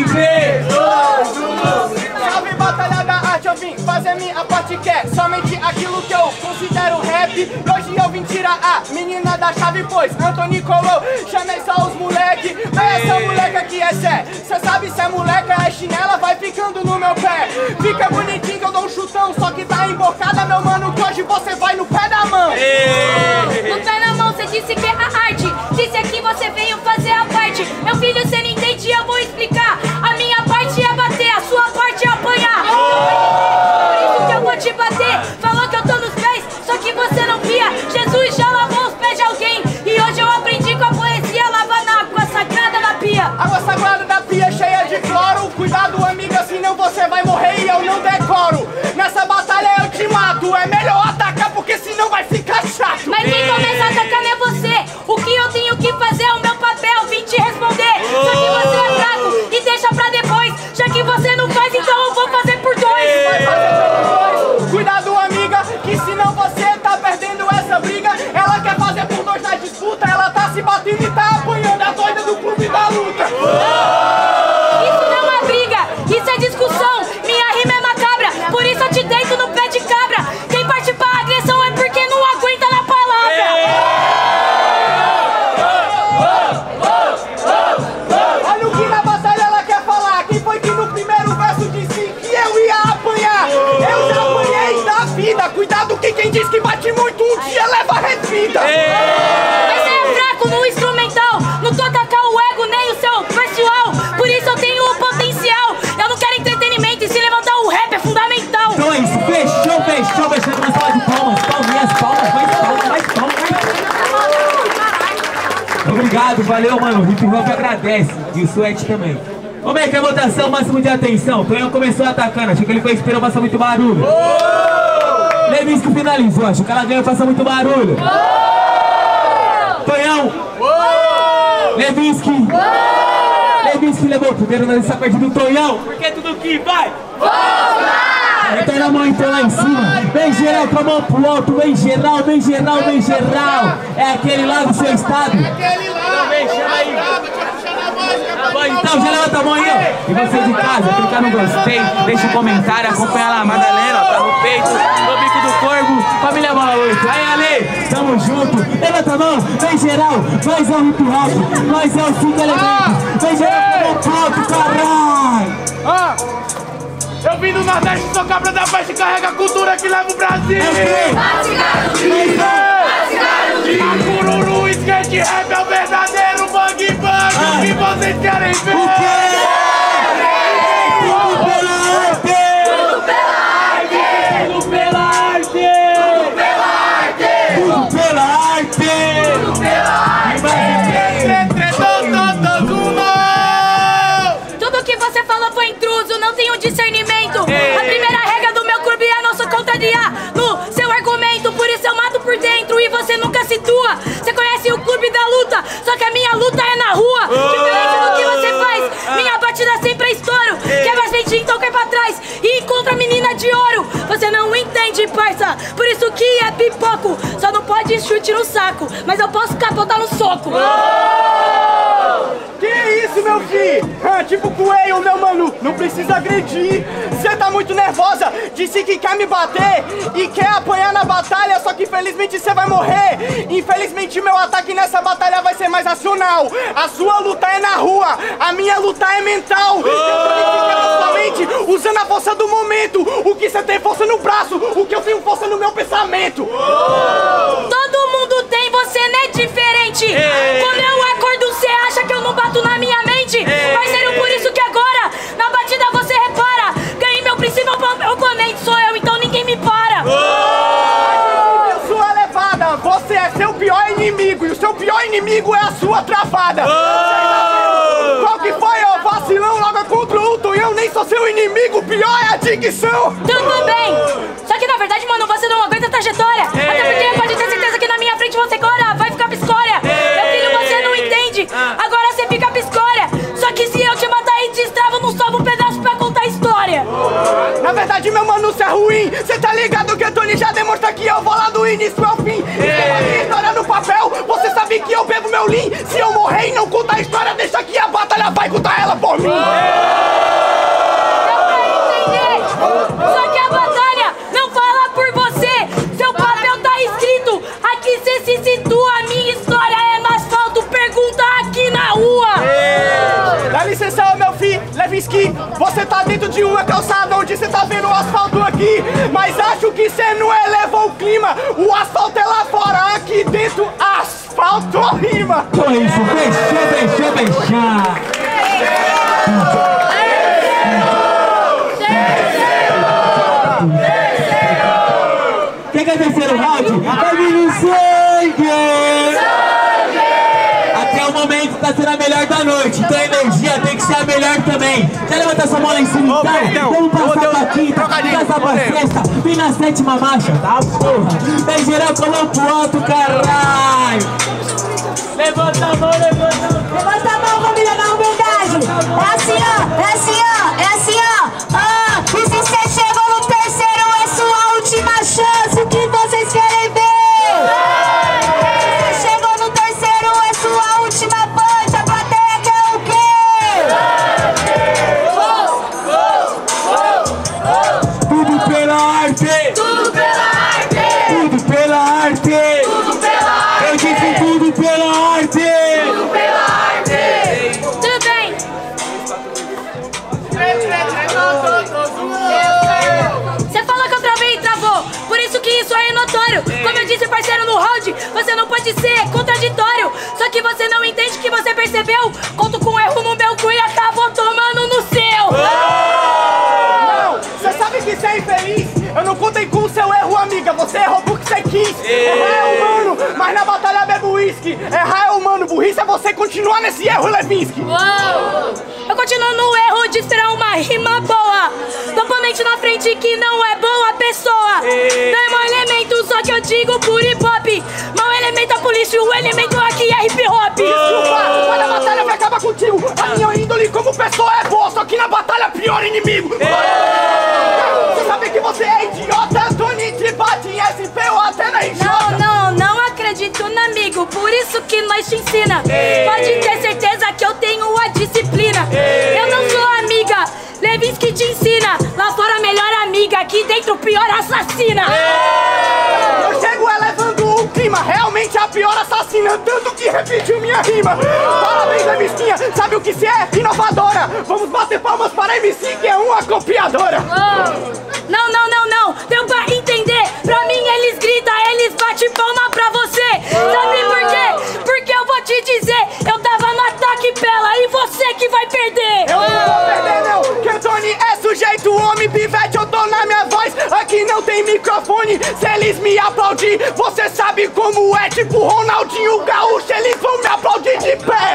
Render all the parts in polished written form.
3, 2, 1. Salve batalha da arte, eu vim fazer minha parte que é somente aquilo que eu considero rap. Hoje eu vim tirar a menina da chave, pois Antônio colou, chamei só os moleque. Mas essa moleca aqui é Zé, cê sabe se é moleca, é chinela, vai ficando no meu pé. Fica bonitinho que eu dou um chutão, só que tá embocada, meu mano, que hoje você vai no pé da mão. No pé na mão, cê disse que é a arte, disse aqui você veio fazer a parte. Meu filho, cê não entende, eu vou explicar. A minha parte é bater, a sua parte é apanhar. Por isso que eu vou te bater. Falou que eu tô nos pés, só que você não via. Jesus já lavou os pés de alguém, e hoje eu aprendi com a poesia lavar na água sagrada da pia. Água sagrada da pia cheia de cloro. Cuidado, amiga, senão você vai morrer e eu não decoro. Nessa batalha eu te mato, é melhor atacar porque senão vai ficar chato. Mas quem começa a atacar não é você. O que eu tenho que fazer é o meu papel, vim te responder. Só que você é fraco e deixa pra depois. Já que você não faz, então eu vou fazer por dois. Vai fazer por dois. Cuidado, amiga, que senão você tá perdendo essa briga. Ela quer fazer por dois na disputa, ela tá se batendo e tá apanhando a doida do clube da luta. Isso não é uma briga, isso é discussão. Minha rima é macabra, por isso eu te deito no pé de cabra. Quem parte pra agressão é porque não aguenta na palavra. Olha o que na batalha ela quer falar. Quem foi que no primeiro verso disse que eu ia apanhar? Eu já apanhei da vida. Cuidado que quem diz que bate muito um dia leva revida. Mas você é fraco no instrumental, não tô atacar o ego nem o seu pessoal. Por isso eu tenho o potencial. Eu não quero entretenimento e se levantar o rap é fundamental. Então é isso, fechou, fechou, fechou. Uma salva de palmas, palminhas, palmas, mais palmas, mais palmas. Obrigado, valeu, mano. O hip hop agradece. E o Sweat também. Como é que é a votação, máximo de atenção? Tonhão começou atacando, achei que ele foi esperando passar muito barulho. Levinsky finalizou, acho que ela ganhou passar muito barulho. Tonhão! Levinsky! Levinsky levou o primeiro nessa partida do Tonhão. Porque é tudo que vai! Então na mão, então lá em cima. Vem geral com a mão pro alto, vem geral, vem geral, vem geral. É aquele lá do seu estado? É aquele lá. Então vem, chama aí. Então já levanta a mão aí, ó. E você de casa, clicar no gostei, deixa um comentário, acompanha lá a Madalena, ó, tá no peito, no bico do corvo, família Bola 8. Aí, Ale, tamo junto. Levanta a mão, vem geral, nós é o hip hop, nós é o 5 elementos. Vem geral com a mão pro alto, caralho. Eu vim do Nordeste, sou cabra da peste, carrega a cultura que leva o Brasil. A cururu, skate rap é o verdadeiro bang bang. O que vocês querem ver? Tudo pela arte! Tudo pela arte! Tudo pela arte! Tudo pela arte! Tudo pela arte! Tudo que você falou foi intruso, não tenho discernimento. A primeira regra do meu clube é não sou contrariar no seu argumento. Por isso eu mato por dentro e você nunca situa. Você conhece o clube da luta, só que a minha luta é na rua. Diferente do que você faz, minha batida sempre é estouro. Quer mais ventinho, então cai pra trás e encontra a menina de ouro. Você não entende, parça, por isso que é pipoco. Só não pode chute no saco, mas eu posso capotar no soco. Que isso, meu filho? Tipo coelho, meu mano, não precisa agredir. Cê tá muito nervosa, disse que quer me bater e quer apanhar na batalha, só que infelizmente cê vai morrer. Infelizmente meu ataque nessa batalha vai ser mais racional. A sua luta é na rua, a minha luta é mental. Eu tô somente usando a força do momento. O que cê tem força no braço, o que eu tenho força no meu pensamento. Todo mundo tem, você não é diferente. Quando eu acordo, você acha que eu não bato na minha mente? Parceiro, por isso que agora, na batida você repara. Ganhei meu principal oponente, sou eu, então ninguém me para. Eu sou elevada, você é seu pior inimigo. E o seu pior inimigo é a sua travada. Qual que foi, ó, vacilão? Logo contra o Tonhão, nem sou seu inimigo. O pior é a dicção. Tudo bem, só que na verdade, mano, você não aguenta a trajetória. Até porque pode ter certeza que na minha frente você agora vai ficar piscória. Meu filho, você não entende, agora você fica piscória. Só que se eu te matar e destravo, não sobra um pedaço pra contar a história. Na verdade, meu mano, cê é ruim. Cê tá ligado que Tony já demonstra que eu vou lá do início ao fim. Escreva a minha história no papel, você sabe que eu bebo meu lean. Se eu morrer e não contar a história, deixa que a batalha vai contar ela por mim. Levinsky, você tá dentro de uma calçada onde você tá vendo o asfalto aqui, mas acho que você não elevou o clima. O asfalto é lá fora, aqui dentro asfalto rima. Com isso, deixa. Quem quer terceiro round? Vai vir no sangue! Até o momento tá sendo a melhor da noite, então a energia tem que ser a melhor também. Já levanta essa mão lá em cima, então? Vamos passar pra quinta, passar pra sexta, vem na sétima marcha, tá porra? Vem geral com a mão pro alto, caralho! Levanta a mão, levanta a mão! Levanta a mão, família, na humildade! É assim, ó, é assim, ó, é assim, ó! E se você chegou no terceiro, é sua última chance, o que vocês querem ver? Se você chegou no terceiro, é sua última punch, a plateia quer o quê? Tudo pela arte! Tudo pela arte! Tudo pela arte! Tudo pela arte! Eu disse tudo pela arte! Tudo pela arte! Tudo bem! Você falou que eu travei e travou, por isso que isso aí é notório. Como eu disse, parceiro, no round, você não pode ser contraditório. Só que você não entende que você percebeu. Conto com erro no meu cu e acabou tomando no seu. Não, você sabe que você é infeliz. Eu não contei com o seu erro, amiga. Você errou porque você quis. Errar é humano, mas na batalha bebe uísque. Errar é humano, burrice é você continuar nesse erro, Levinsky. Uou. Eu continuo no erro de esperar uma rima boa. Do oponente na frente que não é boa pessoa. Não é mau elemento, só que eu digo por hip hop. Mau elemento é polícia, o elemento aqui é hip hop. Desculpa, mas a batalha vai acabar contigo. A minha índole como pessoa é boa, só que na batalha é pior inimigo. Você sabe que você é idiota, Tony te bate em SP ou até na idiota. Não acredito no amigo, por isso que nós te ensina. Pode ter certeza que eu tenho a disciplina. Eu não sou amiga, Levinsky te ensina. Lá fora melhor amiga, aqui dentro pior assassina. Eu chego elevando o clima, realmente a pior assassina, tanto que repetiu minha rima. Parabéns, Levinskinha, sabe o que cê é? Inovadora. Vamos bater palmas para a MC, que é uma copiadora. Não, deu pra entender. Pra mim eles gritam, eles batem palma pra você. Sabe por quê? Porque eu vou te dizer, eu tava no ataque pela e você que vai perder. Eu não vou perder não, que o Tony é sujeito, homem, pivete, eu tô na minha voz. Aqui não tem microfone, se eles me aplaudir, você sabe como é, tipo Ronaldinho Gaúcho, eles vão me aplaudir de pé.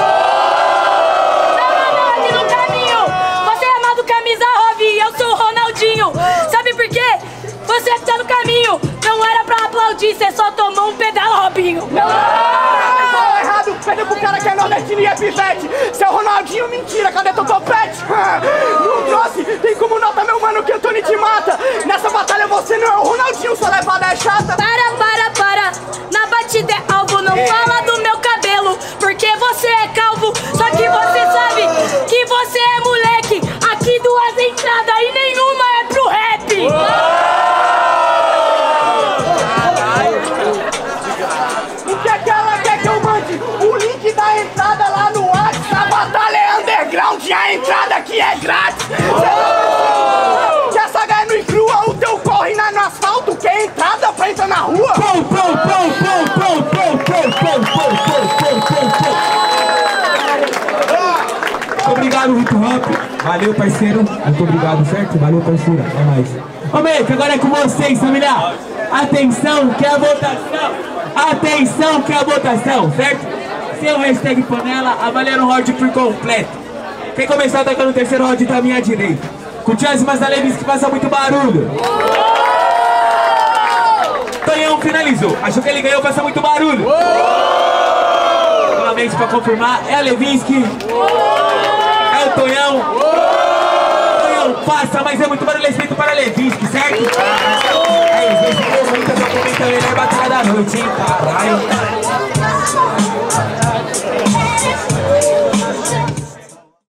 Não, aqui no caminho. Você é amado camisa Rovi, eu sou o Ronaldinho. Sabe por quê? Você que tá no caminho, não era pra aplaudir, você só tomou um pedal Robinho. Falou errado, perdeu pro cara que é nordestino e é pivete. Seu Ronaldinho, mentira, cadê teu topete? Não trouxe, tem como nota, meu mano, que o Tony te mata. Nessa batalha você não é o Ronaldinho, sua levada é chata. Para, na batida é alvo, não fala do meu cabelo, porque você é calvo. Só que você sabe que você é moleque. Aqui duas entradas e nenhuma é pro rap. O que é que ela quer que eu mande? O link da entrada lá no WhatsApp. A batalha é underground e a entrada aqui é grátis. Se essa gaia não crua, o teu corre no asfalto. Quer entrada pra entrar na rua? Obrigado, hip hop. Valeu, parceiro. Muito obrigado, certo? Valeu, parceiro. É nóis. Ô, Meio, agora é com vocês, família. Atenção, que é a votação. Atenção, que é a votação, certo? Seu hashtag panela, avaliando o round por completo. Quem começar atacando o terceiro round tá à minha direita. Com o Chance Mazalevis que passa muito barulho. Tonhão finalizou. Achou que ele ganhou, passa muito barulho. Novamente pra confirmar, é a Levinsky. É o Tonhão. Tonhão passa, mas é muito barulho feito para a Levinsky, certo? É isso, esse é o momento da melhor batalha da noite, hein? Caralho.